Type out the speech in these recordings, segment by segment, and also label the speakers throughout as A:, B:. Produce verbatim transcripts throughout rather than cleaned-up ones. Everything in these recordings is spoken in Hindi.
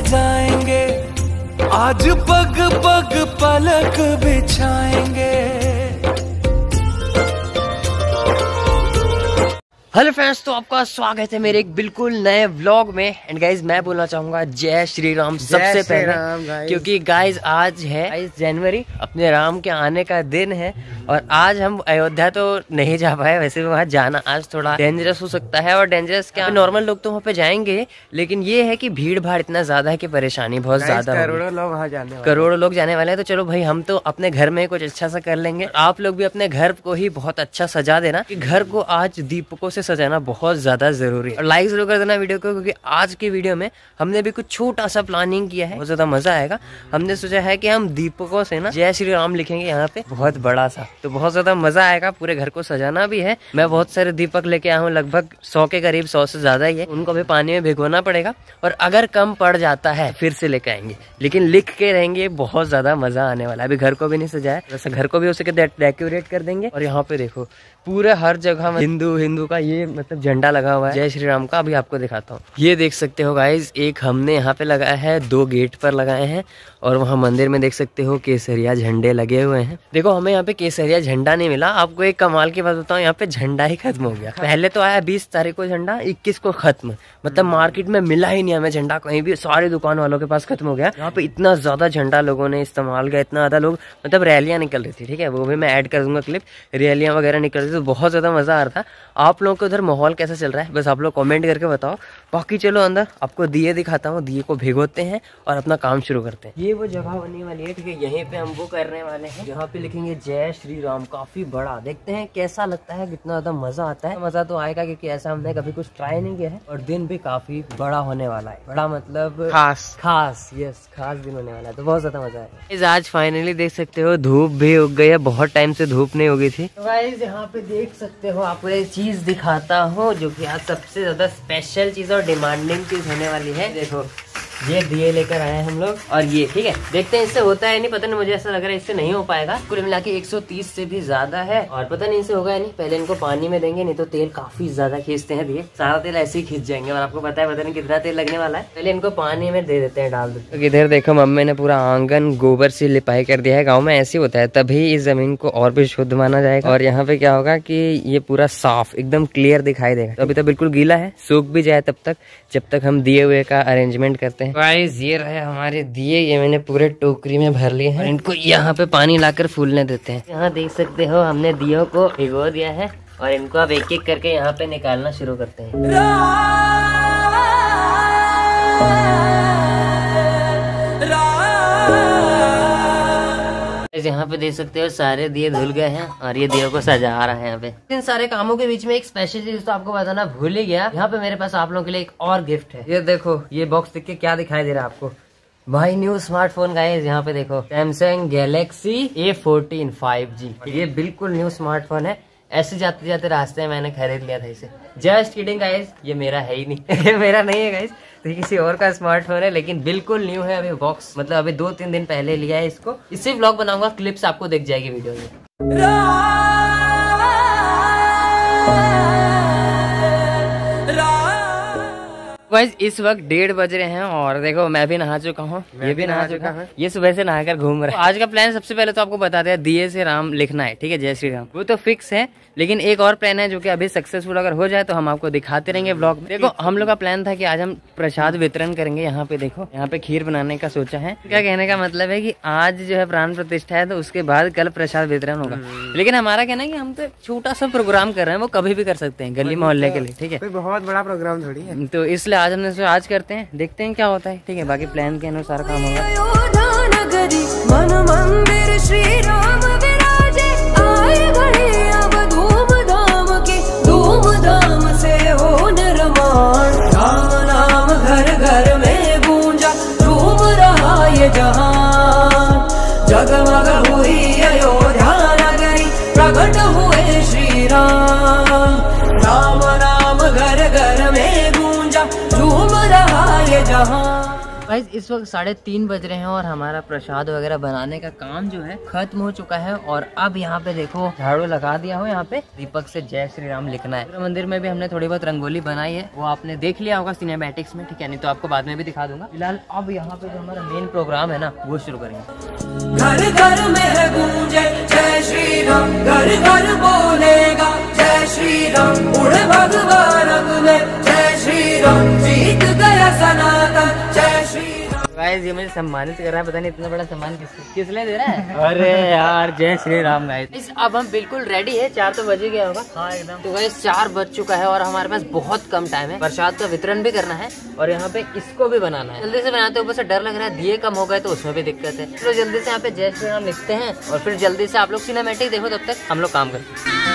A: सजाएंगे, आज पग पग पलक बिछाएंगे।
B: हेलो फ्रेंड्स, तो आपका स्वागत है मेरे एक बिल्कुल नए व्लॉग में। एंड गाइज मैं बोलना चाहूंगा जय श्री राम सबसे पहले, क्योंकि गाइज आज है बाईस जनवरी, अपने राम के आने का दिन है। और आज हम अयोध्या तो नहीं जा पाए, वैसे भी वहाँ जाना आज थोड़ा डेंजरस हो सकता है। और डेंजरस क्या, नॉर्मल लोग तो वहाँ पे जाएंगे, लेकिन ये है कि भीड़ भाड़ इतना ज्यादा है कि परेशानी बहुत ज्यादा,
C: करोड़ों लोग वहाँ जाने वाले
B: करोड़ों लोग जाने वाले हैं। तो चलो भाई, हम तो अपने घर में कुछ अच्छा सा कर लेंगे। आप लोग भी अपने घर को ही बहुत अच्छा सजा देना, कि घर को आज दीपकों से सजाना बहुत ज्यादा जरूरी है। और लाइक जरूर कर देना वीडियो को, क्योंकि आज की वीडियो में हमने भी कुछ छोटा सा प्लानिंग किया है, बहुत ज्यादा मजा आएगा। हमने सोचा है कि हम दीपकों से ना जय श्री राम लिखेंगे यहाँ पे, बहुत बड़ा सा, तो बहुत ज्यादा मजा आएगा। पूरे घर को सजाना भी है। मैं बहुत सारे दीपक लेके आया हूँ, लगभग सौ के करीब, सौ से ज्यादा ही है। उनको भी पानी में भिगोना पड़ेगा, और अगर कम पड़ जाता है फिर से लेके आएंगे, लेकिन लिख के रहेंगे। बहुत ज्यादा मजा आने वाला है। अभी घर को भी नहीं सजाया, वैसे घर को भी हो सके डेकोरेट कर देंगे। और यहाँ पे देखो पूरे हर जगह हिंदू हिंदू का ये मतलब झंडा लगा हुआ है, जय श्री राम का। अभी आपको दिखाता हूँ, ये देख सकते हो गाइज, एक हमने यहाँ पे लगाया है, दो गेट पर लगाए हैं, और वहाँ मंदिर में देख सकते हो केसरिया झंडे लगे हुए हैं। देखो हमें यहाँ पे केसरिया झंडा नहीं मिला। आपको एक कमाल की बात बताऊँ, यहाँ पे झंडा ही खत्म हो गया। पहले तो आया बीस तारीख को झंडा, इक्कीस को खत्म, मतलब मार्केट में मिला ही नहीं हमें झंडा कहीं भी, सारी दुकान वालों के पास खत्म हो गया। यहाँ पे इतना ज्यादा झंडा लोगों ने इस्तेमाल किया, इतना ज्यादा लोग, मतलब रैलियां निकल रही थी, ठीक है, वो भी मैं ऐड कर दूंगा क्लिप, रैलियां वगैरह निकल रही थी, तो बहुत ज्यादा मजा आ रहा था। आप लोगों को उधर माहौल कैसा चल रहा है, बस आप लोग कमेंट करके बताओ। बाकी चलो अंदर आपको दिए दिखाता हूँ, दिए को भिगोते हैं और अपना काम शुरू करते हैं। ये वो जगह बनने वाली है, ठीक है, यहीं पे हम वो करने वाले हैं, यहाँ पे लिखेंगे जय श्री राम। काफी बड़ा, देखते हैं कैसा लगता है, कितना ज्यादा मजा आता है। मजा तो आएगा, क्योंकि ऐसा हमने कभी कुछ ट्राई नहीं किया है। और दिन भी काफी बड़ा होने वाला है, बड़ा मतलब
C: खास
B: खास यस खास दिन होने वाला है, तो बहुत ज्यादा मजा आएगा। आज फाइनली देख सकते हो धूप भी उग गई है, बहुत टाइम से धूप नहीं उगी थी। तो गाइस यहाँ पे देख सकते हो, आपको एक चीज दिखाता हूँ जो कि आज सबसे ज्यादा स्पेशल चीज और डिमांडिंग चीज होने वाली है। देखो ये दिए लेकर आए हैं हम लोग, और ये ठीक है, देखते हैं इससे होता है नहीं, पता नहीं, मुझे ऐसा लग रहा है इससे नहीं हो पाएगा। कुल मिला के एक सौ तीस से भी ज्यादा है, और पता नहीं इनसे होगा या नहीं। पहले इनको पानी में देंगे, नहीं तो तेल काफी ज्यादा खींचते हैं दिए, सारा तेल ऐसे ही खींच जाएंगे, और आपको पता है पता नहीं कितना तेल लगने वाला है। पहले इनको पानी में दे देते हैं, डाल देते हैं। इधर देखो मम्मी ने पूरा आंगन गोबर से लिपाई कर दिया है। गाँव में ऐसे होता है, तभी इस जमीन को और भी शुद्ध माना जाएगा। और यहाँ पे क्या होगा कि ये पूरा साफ एकदम क्लियर दिखाई देगा। तो अभी तो बिल्कुल गीला है, सूख भी जाए तब तक, जब तक हम दिए हुए का अरेंजमेंट करते हैं। गाइस ये रहे हमारे दिए, ये मैंने पूरे टोकरी में भर लिए हैं। इनको यहाँ पे पानी लाकर फूलने देते हैं। यहाँ देख सकते हो हमने दियों को भिगो दिया है, और इनको अब एक एक करके यहाँ पे निकालना शुरू करते हैं। यहाँ पे देख सकते हो सारे दिए धुल गए हैं, और ये दियों को सजा रहा है यहाँ पे। इन सारे कामों के बीच में एक स्पेशल चीज तो आपको बताना भूल ही गया। यहाँ पे मेरे पास आप लोगों के लिए एक और गिफ्ट है। ये देखो, ये बॉक्स देख के क्या दिखाई दे रहा है आपको, भाई न्यू स्मार्टफोन गाइस। यहाँ पे देखो Samsung Galaxy A fourteen five G, ये बिल्कुल न्यू स्मार्टफोन है। ऐसे जाते जाते रास्ते में मैंने खरीद लिया था इसे, जस्ट किडिंग गाइस, ये मेरा है ही नहीं मेरा नहीं है गाइस, तो किसी और का स्मार्टफोन है, लेकिन बिल्कुल न्यू है। अभी बॉक्स मतलब अभी दो तीन दिन पहले लिया है इसको। इससे व्लॉग बनाऊंगा, क्लिप्स आपको दिख जाएगी वीडियो में। गाइस इस वक्त डेढ़ बज रहे हैं, और देखो मैं भी नहा चुका हूँ, ये भी नहा चुका है, ये सुबह से नहाकर घूम रहा है। आज का प्लान सबसे पहले तो आपको बता दिया, दिए से राम लिखना है, ठीक है, जय श्री राम, वो तो फिक्स है। लेकिन एक और प्लान है जो कि अभी सक्सेसफुल अगर हो जाए तो हम आपको दिखाते रहेंगे व्लॉग में। देखो हम लोग का प्लान था कि आज हम प्रसाद वितरण करेंगे। यहाँ पे देखो, यहाँ पे खीर बनाने का सोचा है। क्या कहने का मतलब है कि आज जो है प्राण प्रतिष्ठा है, तो उसके बाद कल प्रसाद वितरण होगा। लेकिन हमारा कहना है कि हम तो छोटा सा प्रोग्राम कर रहे हैं, वो कभी भी कर सकते हैं गली मोहल्ले के लिए, ठीक है,
C: बहुत बड़ा प्रोग्राम थोड़ी है।
B: तो इसलिए आज हमने सोचा आज करते हैं, देखते हैं क्या होता है, ठीक है। बाकी प्लान के अनुसार काम होगा।
A: जगमग हुई अयोध्या नगरी, प्रकट हुए श्री राम। राम नाम घर घर में गूंजा, झूम रहा ये जहां।
B: गाइस इस वक्त साढ़े तीन बज रहे हैं और हमारा प्रसाद वगैरह बनाने का काम जो है खत्म हो चुका है। और अब यहाँ पे देखो झाड़ू लगा दिया हो, यहाँ पे दीपक से जय श्री राम लिखना है। मंदिर में भी हमने थोड़ी बहुत रंगोली बनाई है, वो आपने देख लिया होगा सिनेमैटिक्स में, ठीक है, नहीं तो आपको बाद में भी दिखा दूंगा। फिलहाल अब यहाँ पे जो हमारा मेन प्रोग्राम है ना वो शुरू करेंगे।
A: घर घर में है गूंजे जय श्री राम, घर घर बोलेगा जय श्री राम, उड़े भगवान रंग में जय श्री राम, जीत गया सनातन जय श्री राम।
B: गाइस ये मुझे सम्मानित कर रहा है, पता नहीं इतना बड़ा सम्मान किस किस लिए दे रहा है। अरे यार जय श्री राम। गाइस अब हम बिल्कुल रेडी है, चार तो बजे गया होगा। हाँ एकदम। तो गाइस चार बज चुका है और हमारे पास बहुत कम टाइम है। प्रसाद का वितरण भी करना है और यहाँ पे इसको भी बनाना है। जल्दी से बनाते ऊपर से डर लग रहा है दिए कम हो गए तो उसमें भी दिक्कत है। तो जल्दी से यहाँ पे जय श्री राम लिखते हैं और फिर जल्दी से आप लोग सिनेमैटिक देखो, तब तक हम लोग काम करते हैं।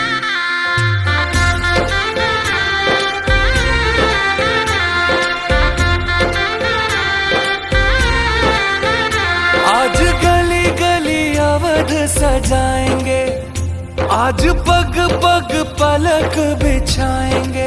A: आज गली गली अवध सजाएंगे, आज पग पग पलक बिछाएंगे,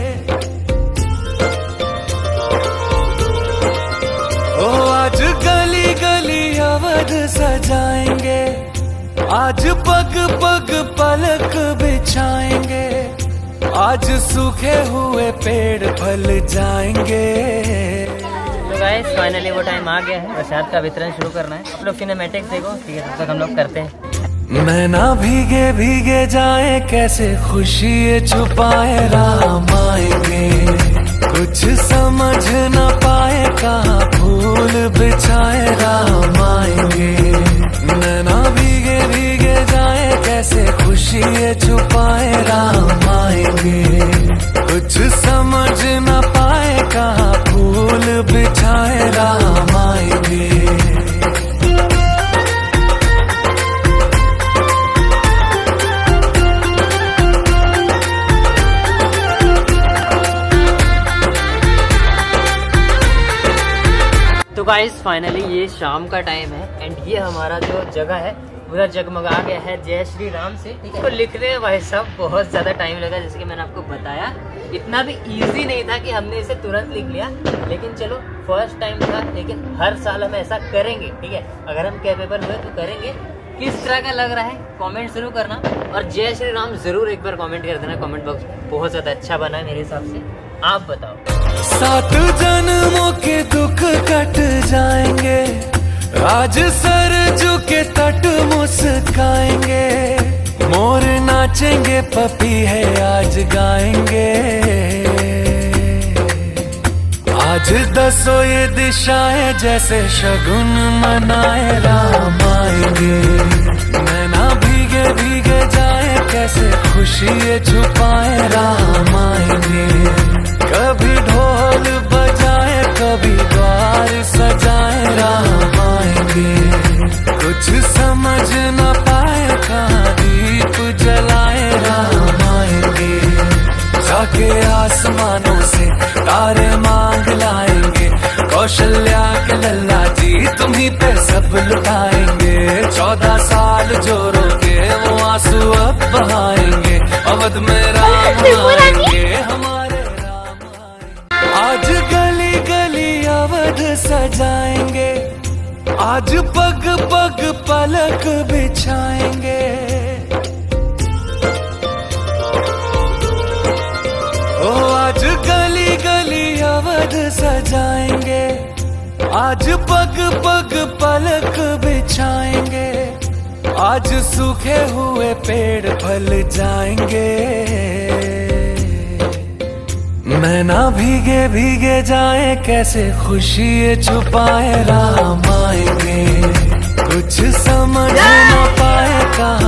A: ओ आज गली गली अवध सजाएंगे, आज पग पग पलक बिछाएंगे, आज सूखे हुए पेड़ फल जाएंगे।
B: तो गाइस फाइनली वो टाइम आ गया है, प्रसाद का वितरण शुरू करना है। आप लोग सिनेमैटिक्स देखो, ठीक है, तब तक हम लोग करते हैं।
A: मैं ना भीगे भीगे जाए कैसे खुशी छुपाए, राम आएंगे कुछ समझ न पाए, कहाँ फूल बिछाए, राम आएंगे। मैं ना भीगे भीगे जाए कैसे खुशी छुपाए, राम आएंगे कुछ समझ न पाए, कहाँ फूल बिछाए, राम आएंगे।
B: तो गाइस फाइनली ये शाम का टाइम है एंड ये हमारा जो जगह है पूरा जगमगा गया है जय श्री राम से, ठीक है। तो लिखने में भाई साहब बहुत ज्यादा टाइम लगा, जैसे कि मैंने आपको बताया। इतना भी इजी नहीं था कि हमने इसे तुरंत लिख लिया, लेकिन चलो फर्स्ट टाइम था, लेकिन हर साल हम ऐसा करेंगे, ठीक है। अगर हम कैपेबल हुए तो करेंगे। किस तरह का लग रहा है कमेंट जरूर करना और जय श्री राम जरूर एक बार कमेंट कर देना कमेंट बॉक्स में। बहुत ज्यादा अच्छा बना है मेरे हिसाब से, आप बताओ।
A: सात जन्मों के दुख कट जाएंगे, आज सर झुके तट मुस्काएंगे, मोर नाचेंगे पपीहे आज गाएंगे, आज दसों ये दिशाएं जैसे शगुन मनाए, राम आएंगे। मैं ना भीगे भीगे जाए कैसे खुशी छुपाए, राम आएंगे। कभी ढोल बजाए कभी द्वार सजाए, राम आएंगे कुछ समझ न पाए, कहाँ दीप जलाए, राम आएंगे। जाके आसमानों से तारे मांग लाएंगे, कौशल्या के लल्ला जी तुम्हीं पे सब लुटाएंगे। चौदह साल जो रोके वो आंसू अब बहाएंगे, अवध में राम आएंगे, हमारे राम आएंगे। आज गली गली अवध सजाएंगे, आज पग पग पलक बिछाएंगे, ओ आज गली गली अवध सजाएंगे, आज पग पग पलक बिछाएंगे, आज सूखे हुए पेड़ फल जाएंगे। मैं ना भीगे भीगे जाए कैसे खुशी छुपाए, राम आएंगे कुछ समझ न पाए, कहाँ